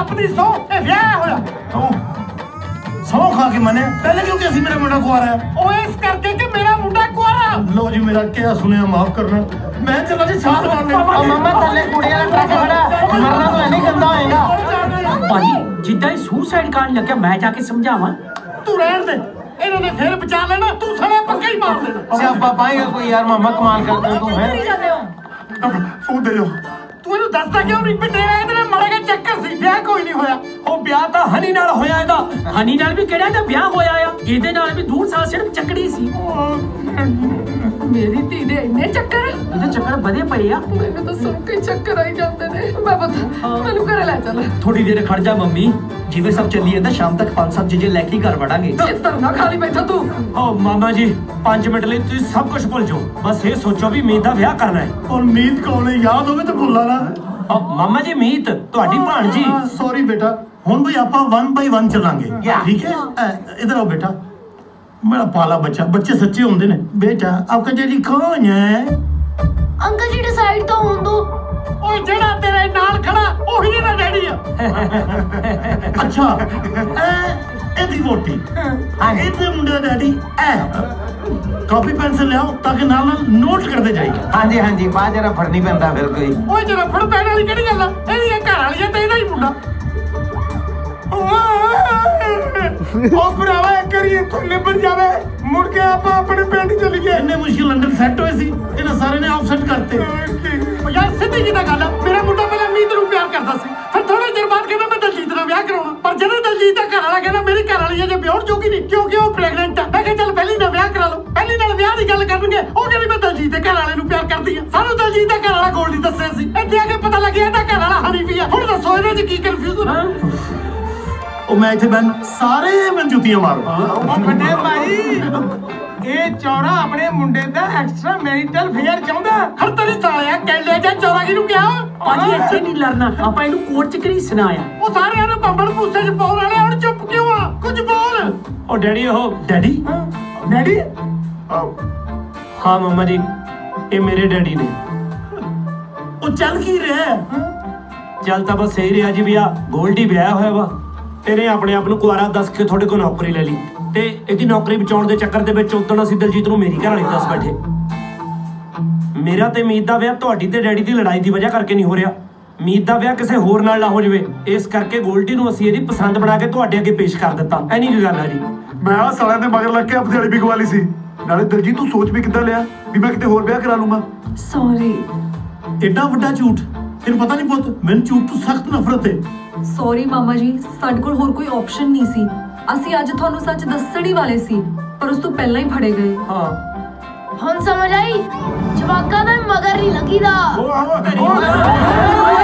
रब दी सौ विआह होया तू सौ खा के मने पहले क्यों कैसी मेरा मुंडा कुआरा है? ओ इस करके कि मेरा मुंडा कुआरा। लो जी मेरा क्या सुने माफ करना मैं चला जी छाल मारने। ओ मम्मा थल्ले कुड़िया का ट्रक खड़ा मरना तो नहीं गंदा होएगा। भाजी जिद्दां ही सुसाइड करन लग्या मैं जाके समझावां। तू रहन दे इन्होंने फिर बचा लेना तू सड़े पक्का ही मार देना। सियापा पाएगा कोई यार मामा कमाल करते तू है। फोन दे दो तू इन्हू दसदा क्यों नहीं? तेरा इधर मरे का चक्कर सी ब्याह कोई नहीं होया। ओ ब्याह तां हनी नाल होया एदा। हनी नाल भी किहड़ा दा ब्याह होया आ ਇਹਦੇ ਨਾਲ भी दूर साल सिर्फ चक्कड़ी सी। मेरी धी दे इन्ने चक्कर ਇਹਦੇ ਚੱਕਰ ਵਧੇ ਪਏ ਆ। ਮੈਨੂੰ ਤਾਂ ਸੁਣ ਕੇ ਚੱਕਰ ਆਈ ਜਾਂਦੇ ਨੇ। ਮੈਂ ਪਤਾ ਮੈਨੂੰ ਘਰੇ ਲੈ ਚੱਲ। ਥੋੜੀ ਦੇਰ ਖੜ ਜਾ ਮੰਮੀ ਜਿਵੇਂ ਸਭ ਚੱਲੀ ਜਾਂਦਾ ਸ਼ਾਮ ਤੱਕ 5-7 ਚੀਜ਼ੇ ਲੈ ਕੇ ਘਰ ਵੜਾਂਗੇ। ਚਿੱਤਰ ਨਾ ਖਾਲੀ ਬੈਠਾ ਤੂੰ। ਓ ਮਾਮਾ ਜੀ 5 ਮਿੰਟ ਲਈ ਤੁਸੀਂ ਸਭ ਕੁਝ ਭੁੱਲ ਜਾਓ ਬਸ ਇਹ ਸੋਚੋ ਵੀ ਮੀਤ ਦਾ ਵਿਆਹ ਕਰਨਾ ਹੈ। और मीत कौन है याद होवे तो भुला ना। ਓ ਮਾਮਾ ਜੀ ਮੀਤ ਤੁਹਾਡੀ ਭਾਣਜੀ। सॉरी बेटा हुन भाई आपा 1 बाय 1 चलांगे ठीक है। इधर आओ बेटा मेरा पाला बच्चा बच्चे सच्चे होंगे ने। बेटा आपका डैडी कौन है? अंकल जी डिसाइड तो हों दो। ओ जेड़ा तेरे नाल खड़ा ओही ਇਹਦਾ ਡੈਡੀ ਆ। अच्छा एदी वोटी इतने मुंडे डैडी कॉपी पेंसिल ले आओ ताकि नाल नाल नोट करते जाइए। हाँ जी बाहर जरा फड़नी पैंदा फिर कोई। ਓਏ ਜਰਾ ਫੜ ਪੈਣ ਵਾਲੀ ਕਿਹੜੀ ਗੱਲ ਆ? ਇਹਦੀ ਇਹ ਘਰ ਵਾਲੀ ਆ ਤੇ ਇਹਦਾ ਹੀ ਮੁੰਡਾ। ओ भरावा एक करी इत्थों निबड़ जावे मुड़ के आपा अपने पिंड चली गए। इन्ने मुश्किल लंडन सेट होए सी इन्हां सारे ने ऑफसेट करते। ओ यार सीधी जी दा गल आ मेरा मुंडा पहले मीत ਨੂੰ ਪਿਆਰ ਕਰਦਾ ਸੀ ਫਿਰ ਥੋੜੇ ਚਿਰ ਬਾਅਦ ਕਹਿੰਦਾ ਮੈਂ ਦਲਜੀਤ ਨਾਲ ਵਿਆਹ ਕਰਾਉਣਾ ਪਰ ਜਦੋਂ ਦਲਜੀਤ ਦਾ ਘਰ ਵਾਲਾ ਕਹਿੰਦਾ ਮੇਰੀ ਘਰ ਵਾਲੀ ਅਜੇ ਵਿਆਹਣ ਜੋਗੀ ਨਹੀਂ ਕਿਉਂਕਿ ਉਹ ਪ੍ਰੈਗਨੈਂਟ ਆ। ਮੈਂ ਕਿਹਾ ਚੱਲ ਪਹਿਲੀ ਨਾਲ ਵਿਆਹ ਕਰਾ ਲਓ ਪਹਿਲੀ ਨਾਲ ਵਿਆਹ ਦੀ ਗੱਲ ਕਰਨਗੇ ਉਹ ਕਹਿੰਦੀ ਮੈਂ ਦਲਜੀਤ ਦੇ ਘਰ ਵਾਲੇ ਨੂੰ ਪਿਆਰ ਕਰਦੀ ਆ। ਸਾਨੂੰ ਦਲਜੀਤ ਦਾ ਘਰ ਵਾਲਾ ਗੋਲਡੀ ਦੱਸਿਆ ਸੀ ਇੱਥੇ ਆ ਕੇ ਪਤਾ ਲੱਗਿਆ ਇਹਦਾ ਘਰ ਵਾਲਾ ਹਨੀ ਵੀ ਆ। ਹੁਣ ਦੱਸੋ ਇਹਦੇ 'ਚ ਕੀ ਕਨਫਿਊਜ਼ਨ ਆ? ਉਹ ਮੈਂ ਇੱਥੇ ਬੈਨ ਸਾਰੇ ਮੈਂ ਜੁੱਤੀਆਂ ਮਾਰੂ। ਉਹ ਵੱਡੇ ਭਾਈ ਇਹ ਚੌੜਾ ਆਪਣੇ ਮੁੰਡੇ ਦਾ ਐਕਸਟਰਾ ਮੈਰਿਟਲ ਫੇਅਰ ਚਾਹੁੰਦਾ। ਹਰ ਤੇਰੀ ਸਾਲਿਆ ਕੈਲੇ ਜਾਂ ਚੌੜਾ ਕਿਹਨੂੰ ਕਿਹਾ? ਭਾਜੀ ਇੱਥੇ ਨਹੀਂ ਲੜਨਾ ਆਪਾਂ ਇਹਨੂੰ ਕੋਰਟ 'ਚ ਘਰੀਸਣਾ ਆ। ਉਹ ਸਾਰਿਆਂ ਨੂੰ ਬੰਬੜ ਪੂਸੇ 'ਚ ਪਾਉਣ ਵਾਲੇ ਹੁਣ ਚੁੱਪ ਕਿਉਂ ਆ? ਕੁਝ ਬੋਲ। ਉਹ ਡੈਡੀ ਉਹ डैडी ਡੈਡੀ ਹਾਂ ਮੰਮਾ ਜੀ ਇਹ ਮੇਰੇ ਡੈਡੀ ਨੇ। ਉਹ ਚੱਲ ਕੀ ਰਿਹਾ? ਚੱਲ ਤਾਂ ਬਸ ਸਹੀ ਰਿਹਾ ਜੀ ਵੀ ਆ ਗੋਲਡੀ ਵਿਆਹ ਹੋਇਆ ਵਾ ਇਹਨੇ ਆਪਣੇ ਆਪ ਨੂੰ ਕੁਆਰਾ ਦੱਸ ਕੇ ਤੁਹਾਡੇ ਕੋਲ ਨੌਕਰੀ ਲੈ ਲਈ ਤੇ ਇਹਦੀ ਨੌਕਰੀ ਬਚਾਉਣ ਦੇ ਚੱਕਰ ਦੇ ਵਿੱਚ ਉਦੋਂ ਅਸੀਂ ਦਲਜੀਤ ਨੂੰ ਮੇਰੀ ਘਰ ਵਾਲੀ ਦੱਸ ਬੈਠੇ। ਮੇਰਾ ਤੇ ਮੀਤ ਦਾ ਵਿਆਹ ਤੁਹਾਡੀ ਤੇ ਡੈਡੀ ਦੀ ਲੜਾਈ ਦੀ ਵਜ੍ਹਾ ਕਰਕੇ ਨਹੀਂ ਹੋ ਰਿਹਾ। ਮੀਤ ਦਾ ਵਿਆਹ ਕਿਸੇ ਹੋਰ ਨਾਲ ਨਾ ਹੋ ਜਾਵੇ ਇਸ ਕਰਕੇ ਗੋਲਡੀ ਨੂੰ ਅਸੀਂ ਇਹਦੀ ਪਸੰਦ ਬਣਾ ਕੇ ਤੁਹਾਡੇ ਅੱਗੇ ਪੇਸ਼ ਕਰ ਦਿੱਤਾ। ਐਨੀ ਕੀ ਗੱਲ ਆ ਜੀ? ਮੈਂ ਆ ਸਾਲਿਆਂ ਦੇ ਮਗਰ ਲੱਗ ਕੇ ਆਪਣੀ ਵਾਲੀ ਵੀ ਗਵਾ ਲਈ ਸੀ। ਨਾਲੇ ਦਲਜੀਤ ਤੂੰ ਸੋਚ ਵੀ ਕਿੱਦਾਂ ਲਿਆ ਵੀ ਮੈਂ ਕਿਤੇ ਹੋਰ ਵਿਆਹ ਕਰਾ ਲੂੰਗਾ। ਸੌਰੀ ਐਡਾ ਵੱਡਾ ਝੂਠ ਤੈਨੂੰ ਪਤਾ ਨਹੀਂ ਪੁੱਤ ਮੈਨੂੰ ਝੂਠ ਤੋਂ ਸਖਤ ਨਫ਼ਰਤ ਹੈ। ਸੌਰੀ ਮਾਮਾ ਜੀ ਸਾਡੇ ਕੋਲ ਹੋਰ ਕੋਈ ਆਪਸ਼ਨ ਨਹੀਂ ਸੀ। ਅਸੀਂ ਅੱਜ ਤੁਹਾਨੂੰ ਸੱਚ ਦੱਸਣ ਹੀ ਵਾਲੇ ਸੀ ਪਰ ਉਸ ਤੋਂ ਪਹਿਲਾਂ ਹੀ ਫੜੇ ਗਏ। ਹਾਂ ਹੁਣ ਸਮਝ ਆਈ ਜਵਾਕਾਂ ਦਾ ਮਗਰ ਨਹੀਂ ਲੱਗੀਦਾ।